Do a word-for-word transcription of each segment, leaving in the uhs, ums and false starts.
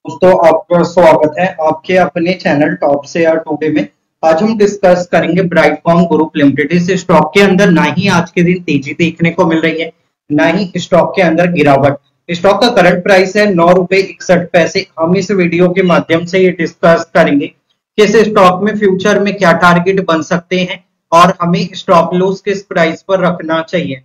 दोस्तों आपका स्वागत है आपके अपने चैनल टॉप शेयर टुडे में। आज हम डिस्कस करेंगे ब्राइटकॉम ग्रुप लिमिटेड। इस स्टॉक के अंदर ना ही आज के दिन तेजी देखने को मिल रही है, ना ही स्टॉक के अंदर गिरावट। स्टॉक का करंट प्राइस है नौ रुपए इकसठ पैसे। हम इस वीडियो के माध्यम से ये डिस्कस करेंगे कि इस स्टॉक में फ्यूचर में क्या टारगेट बन सकते हैं और हमें स्टॉप लॉस किस प्राइस पर रखना चाहिए।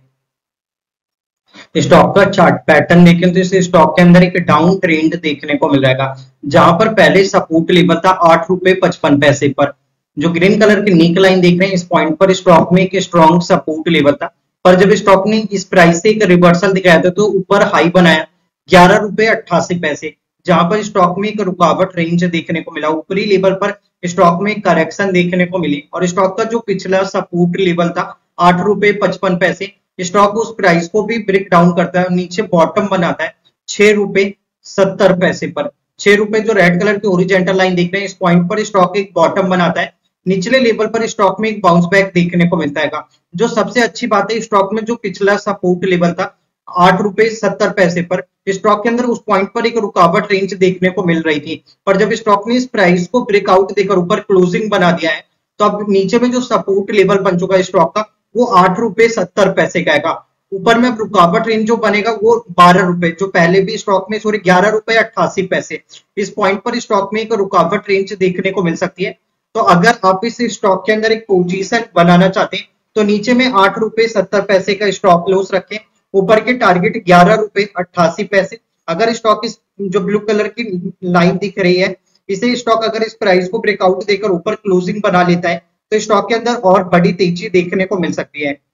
स्टॉक का चार्ट पैटर्न देखें तो इस स्टॉक के अंदर एक डाउन ट्रेंड देखने को मिल जाएगा, जहां पर पहले सपोर्ट लेवल था आठ रुपए पचपन पैसे पर। जो ग्रीन कलर की नीक लाइन देख रहे हैं, इस पॉइंट पर स्टॉक में एक स्ट्रॉन्ग सपोर्ट लेवल था, पर जब स्टॉक ने इस प्राइस से एक रिवर्सल दिखाया था तो ऊपर हाई बनाया ग्यारह रुपए अट्ठासी पैसे, जहां पर स्टॉक में एक रुकावट रेंज देखने को मिला। ऊपरी लेवल पर स्टॉक में करेक्शन देखने को मिली और स्टॉक का जो पिछला सपोर्ट लेवल था आठ रुपए पचपन पैसे, स्टॉक उस प्राइस को भी ब्रेक डाउन करता है और नीचे बॉटम बनाता है छह रुपए सत्तर पैसे पर। छह रुपए जो रेड कलर की ओरिजेंटल लाइन देख रहे हैं, इस पॉइंट पर स्टॉक एक बॉटम बनाता है। निचले लेवल पर स्टॉक में एक बाउंस बैक देखने को मिलता है। जो सबसे अच्छी बात है, स्टॉक में जो पिछला सपोर्ट लेवल था आठ रुपए सत्तर पैसे पर, स्टॉक के अंदर उस पॉइंट पर एक रुकावट रेंज देखने को मिल रही थी, पर जब स्टॉक ने इस प्राइस को ब्रेकआउट देकर ऊपर क्लोजिंग बना दिया है तो अब नीचे में जो सपोर्ट लेवल बन चुका है स्टॉक का वो आठ रुपए सत्तर पैसे का है। ऊपर में रुकावट रेंज जो बनेगा वो बारह रुपए, जो पहले भी स्टॉक में सॉरी ग्यारह रुपए अट्ठासी पैसे, इस पॉइंट पर स्टॉक में एक रुकावट रेंज देखने को मिल सकती है। तो अगर आप इस स्टॉक के अंदर एक पोजीशन बनाना चाहते हैं तो नीचे में आठ रुपए सत्तर पैसे का स्टॉप लॉस रखें, ऊपर के टारगेट ग्यारह रुपए अट्ठासी पैसे। अगर स्टॉक इस जो ब्लू कलर की लाइन दिख रही है, इसे स्टॉक अगर इस प्राइस को ब्रेकआउट देकर ऊपर क्लोजिंग बना लेता है तो स्टॉक के अंदर और बड़ी तेजी देखने को मिल सकती है।